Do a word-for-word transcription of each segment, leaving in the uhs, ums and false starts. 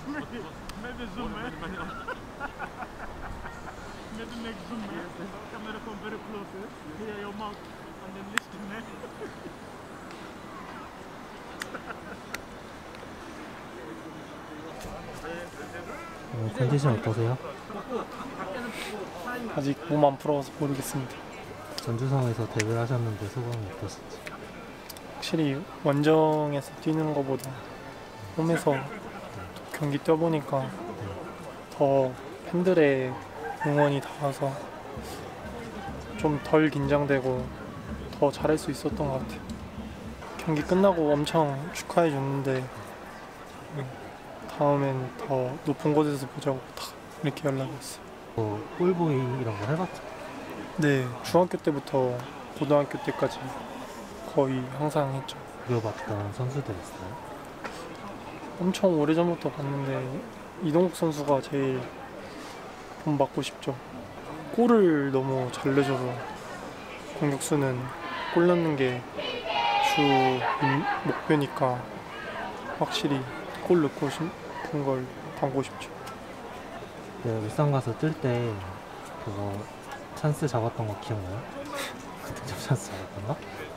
Maybe zoom, eh? Maybe make zoom, eh? Camera come very close, eh? Here your mouth and then listen, eh? 어, 컨디션 어떠세요? 아직 몸 안 풀어서 모르겠습니다. 전주성에서 데뷔를 하셨는데 소감이 어떠신지? 확실히 원정에서 뛰는 것보다 홈에서 경기 뛰어보니까 더 팬들의 응원이 닿아서 좀 덜 긴장되고 더 잘할 수 있었던 것 같아요. 경기 끝나고 엄청 축하해 줬는데 다음엔 더 높은 곳에서 보자고 딱 이렇게 연락이 왔어요. 어, 볼보이 이런 거 해봤죠? 네, 중학교 때부터 고등학교 때까지 거의 항상 했죠. 그려봤던 선수들 있어요? 엄청 오래전부터 봤는데 이동국 선수가 제일 본받고 싶죠. 골을 너무 잘 내줘서 공격수는 골 넣는 게 주 목표니까 확실히 골 넣고 싶은 걸 담고 싶죠. 네, 울산 가서 뜰 때 그거 찬스 잡았던 거 기억나요? 득점 찬스 잡았던가?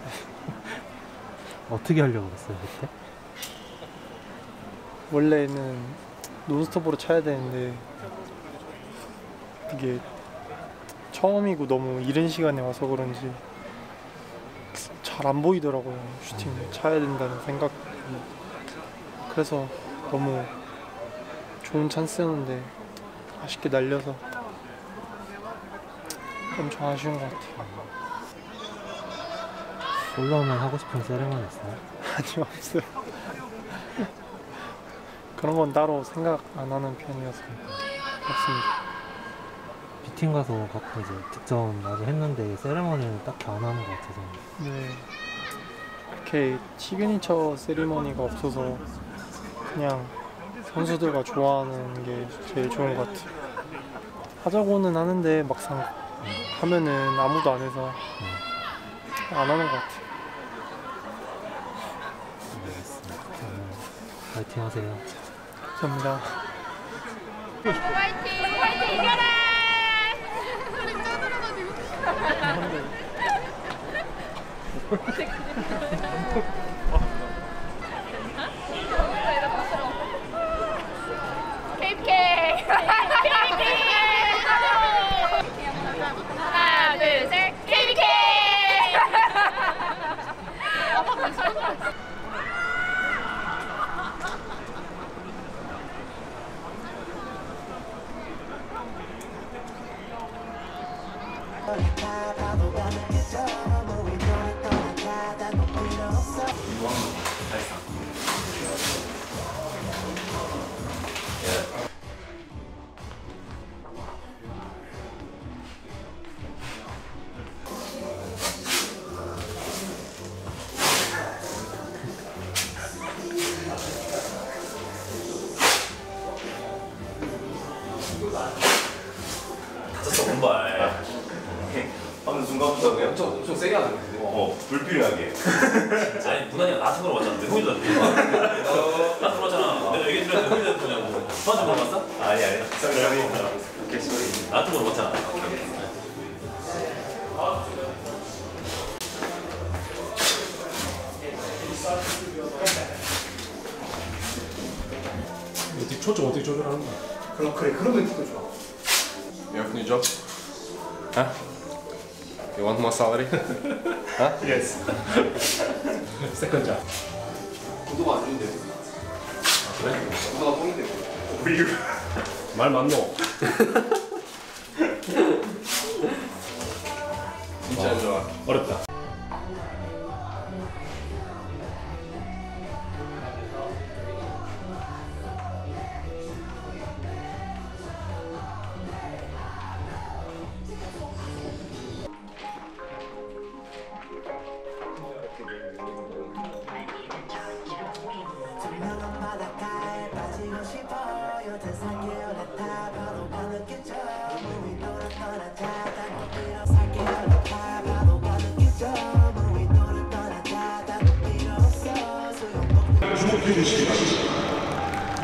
어떻게 하려고 그랬어요 그때? 원래는 논스톱으로 쳐야 되는데 이게 처음이고 너무 이른 시간에 와서 그런지 잘 안 보이더라고요. 슈팅 차야 된다는 생각이. 그래서 너무 좋은 찬스였는데 아쉽게 날려서 엄청 아쉬운 것 같아요. 올라오면 하고 싶은 세레머니 있어요? 아니요, 없어요. 그런 건 따로 생각 안 하는 편이어서 없습니다. B팀 가서 가끔 이제 득점 많이 했는데 세레머니는 딱히 안 하는 것 같아서. 네, 그렇게 시그니처 세리머니가 없어서 그냥 선수들과 좋아하는 게 제일 좋은 것 같아요. 하자고는 하는데 막상 음. 하면은 아무도 안 해서 음. 안 하는 것 같아요. 알겠습니다. 파이팅 하세요. 감사합니다. 파이팅! 파이팅 이겨라! 케이피케이! 하나, 둘, 셋! 케이피케이! 다쳤어 본발. 방금 순간부터 그냥 엄청 엄청 세게 하는 거지. 어 불필요하게. 아니 무난히 나한테 물어봤잖아. 왜 호이도 안 돼? 나한테 물어봤잖아. 내가 얘기 들었는데 호이도 안 되냐고. 너한테 물어봤어? 아니 아니. 나한테 물어봤잖아. 어떻게 초점 어떻게 조절하는 거야? 그럼 그래, 그런 멘트도 좋아. You have new job? Huh? You want more salary? huh? Yes. Second job. 구도가 안 좋은데. 아 그래? 구도가 똥인데. 우유. 말 맞노? 진짜 안 좋아. 어렵다.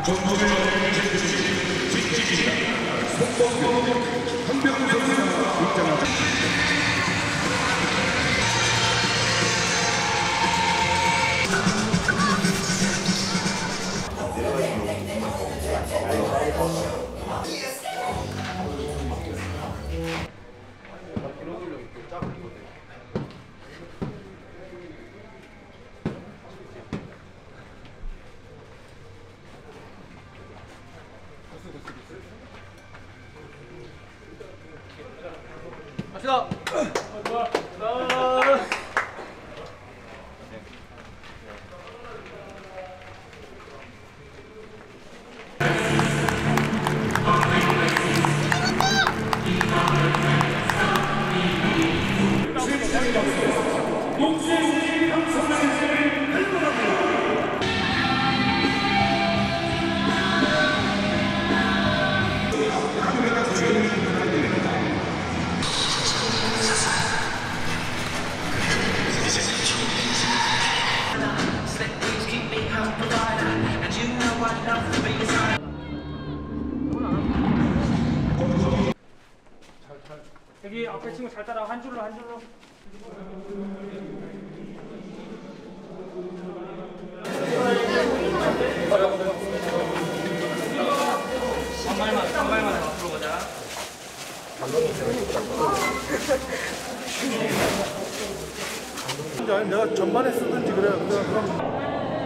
여기 앞에 친구 잘 따라. 한 줄로 한 줄로. 한 발만 한 발만 앞으로 가자. 아니 내가 전반에 쓰든지 그래. 그럼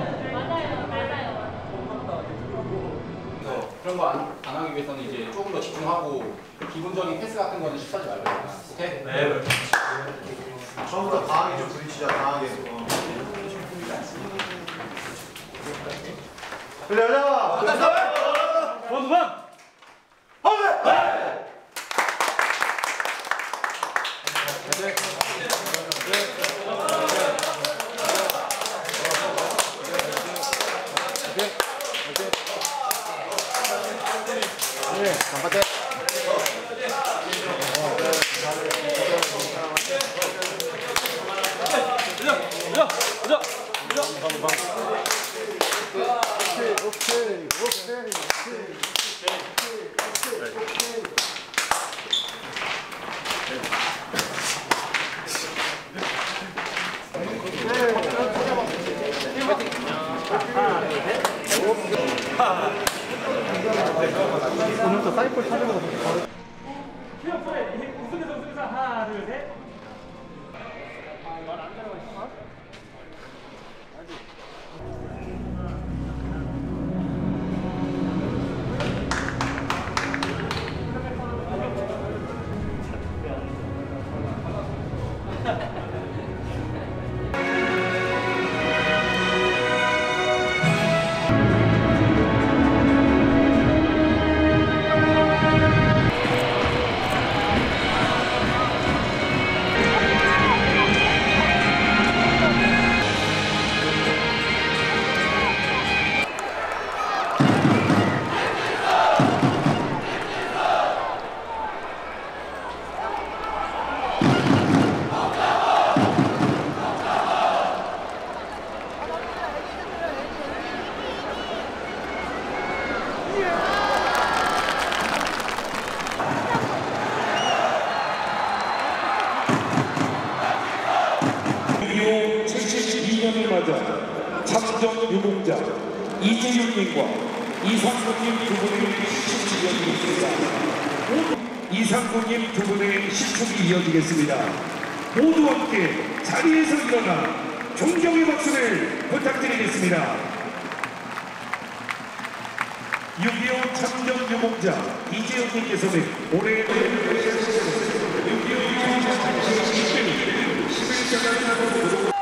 그런 거 안 안 하기 위해서는 이제 조금 더 집중하고 기본적인 패스 같은 거는 실수하지 말고. 오케이? 네. 처음부터 강하게 좀 부딪히자. 강하게. 그래 가자. 원두방. 오늘부터 사이클 타는 거 바로. 우승에서 우승에서 하나 둘 셋. 칠십이 년을 맞아 참정 유공자 이재윤님과 이상구님 두 분의 시축이 이어지겠습니다. 이상구님 두 분의 시축이 이어지겠습니다. 모두 함께 자리에서 일어나 존경의 박수를 부탁드리겠습니다. 육이오 참정 유공자 이재윤님께서는 올해 육이오 십일 장을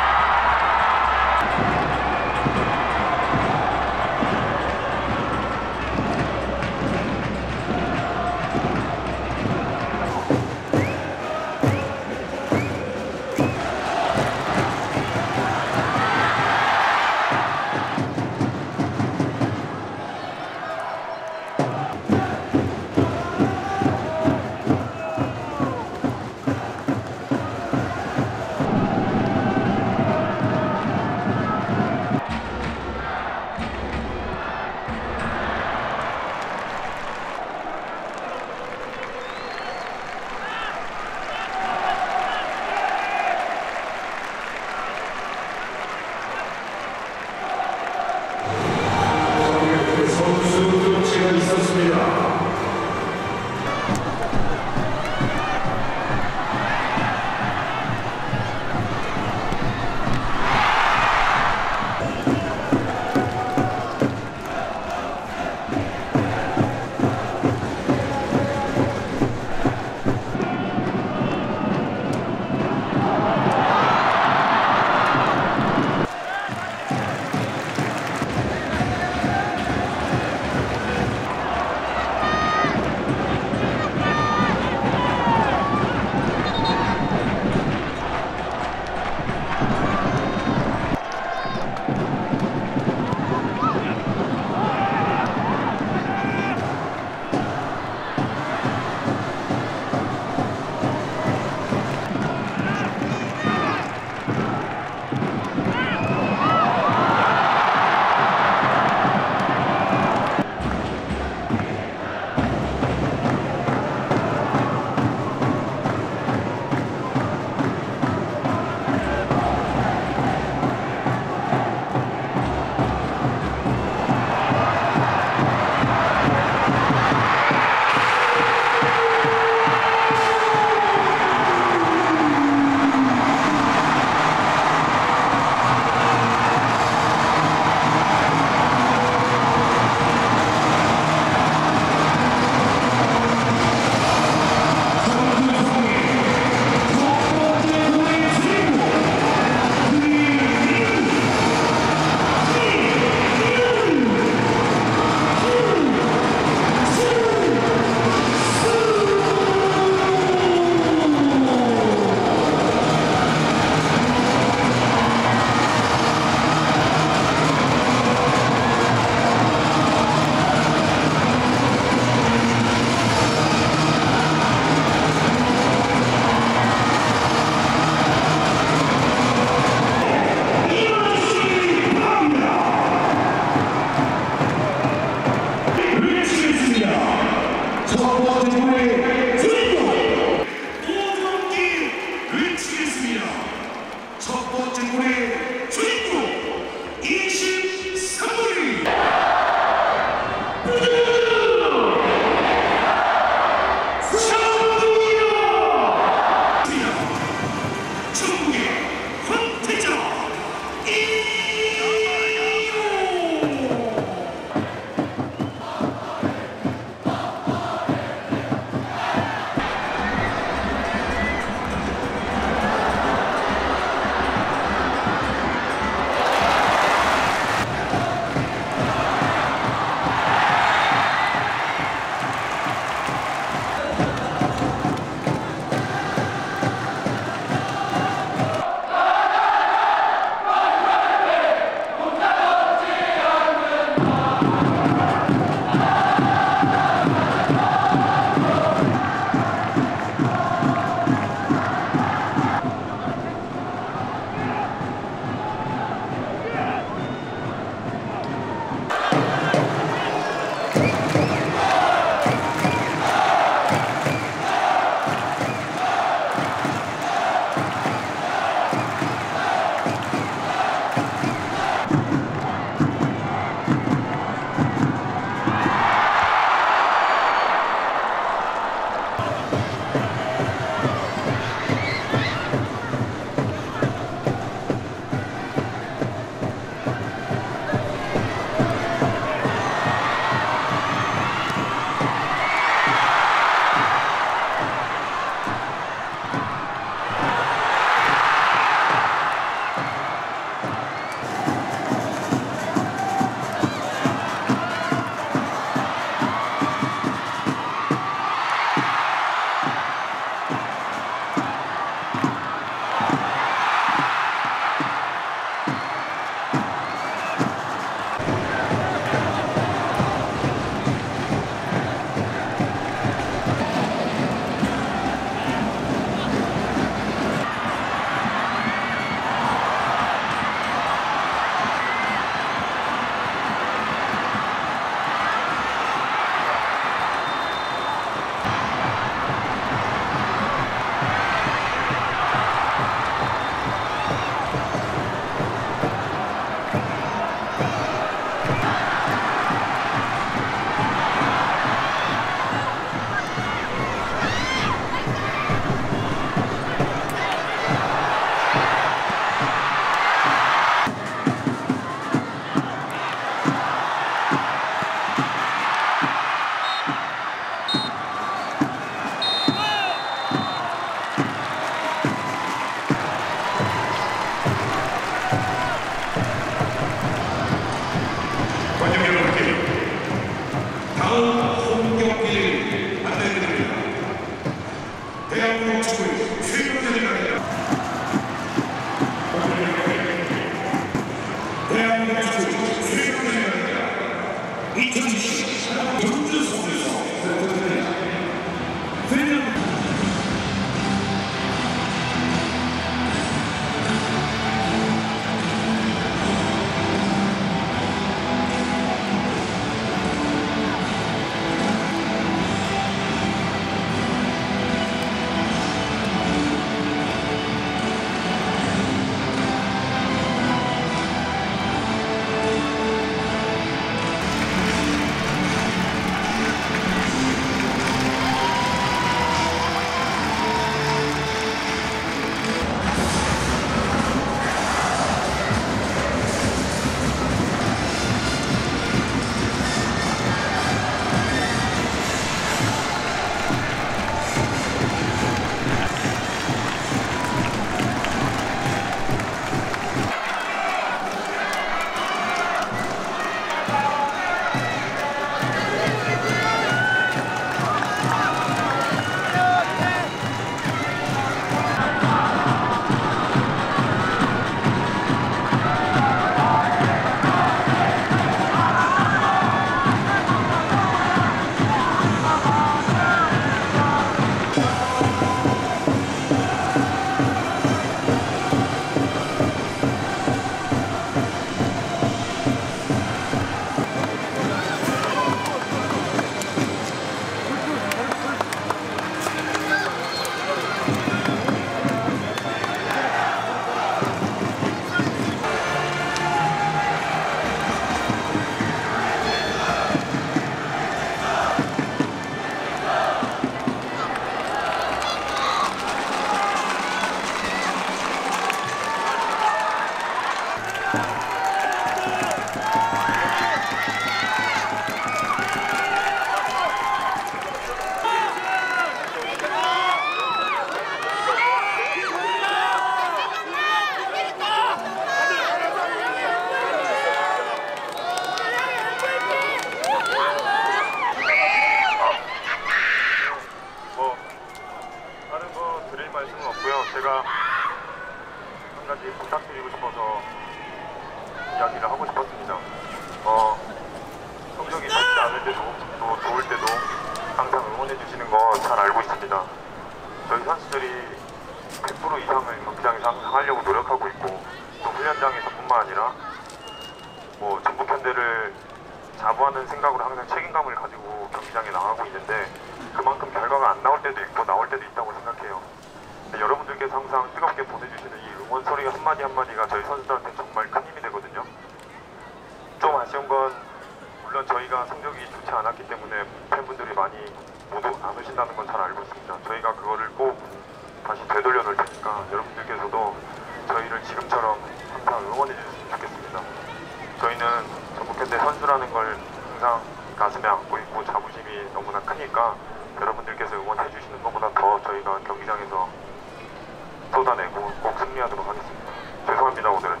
생각합니다. 저희 선수들이 백 퍼센트 이상을 경기장에서 항상 하려고 노력하고 있고 또 훈련장에서뿐만 아니라 뭐 전북현대를 자부하는 생각으로 항상 책임감을 가지고 경기장에 나가고 있는데 그만큼 결과가 안 나올 때도 있고 나올 때도 있다고 생각해요. 여러분들께서 항상 뜨겁게 보내주시는 이 응원 소리 한마디 한마디가 저희 선수들한테 정말 큰 힘이 되거든요. 좀 아쉬운 건 물론 저희가 성적이 좋지 않았기 때문에 팬분들이 많이 모두 안 오신다는 건 잘 알고 있습니다. 저희가 그거를 꼭 다시 되돌려 놓을 테니까 여러분들께서도 저희를 지금처럼 항상 응원해 주셨으면 좋겠습니다. 저희는 전북현대 선수라는 걸 항상 가슴에 안고 있고 자부심이 너무나 크니까 여러분들께서 응원해 주시는 것보다 더 저희가 경기장에서 쏟아내고 꼭 승리하도록 하겠습니다. 죄송합니다, 오늘은.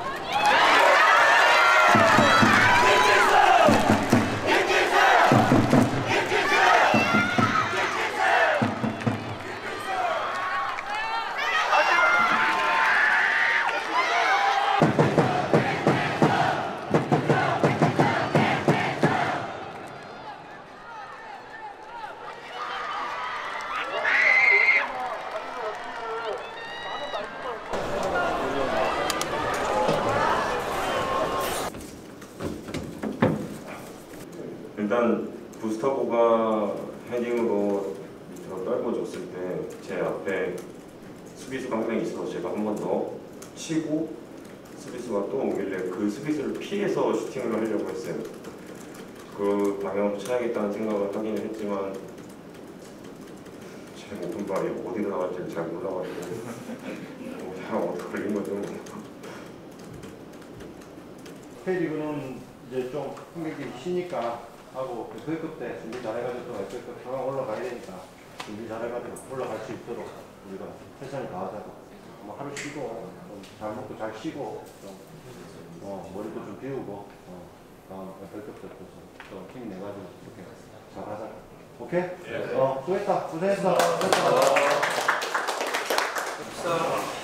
일단 부스터보가 헤딩으로 밑으로 떨궈줬을 때 제 앞에 수비수가 한 명 있어서 제가 한 번 더 치고 수비수가 또 오길래 그 수비수를 피해서 슈팅을 하려고 했어요. 그 방향으로 쳐야겠다는 생각을 하긴 했지만 제 오른발이 어디로 나갈지 잘 몰라가지고 그냥 어디 걸린 거죠. K리그는 이제 좀 흥미기 쉬니까 하고 에프에이컵 때 준비 잘해가지고 또 에프에이컵 상황 올라가야 되니까 준비 잘해가지고 올라갈 수 있도록 우리가 최선을 다하자고 뭐 하루 쉬고 좀 잘 먹고 잘 쉬고 좀 어, 머리도 좀 비우고 어, 다음 에프에이컵 때도 좀 힘내가지고 이렇게 잘하자. 오케이? 예. 어, 수고했다. 고생했어. 고생했어.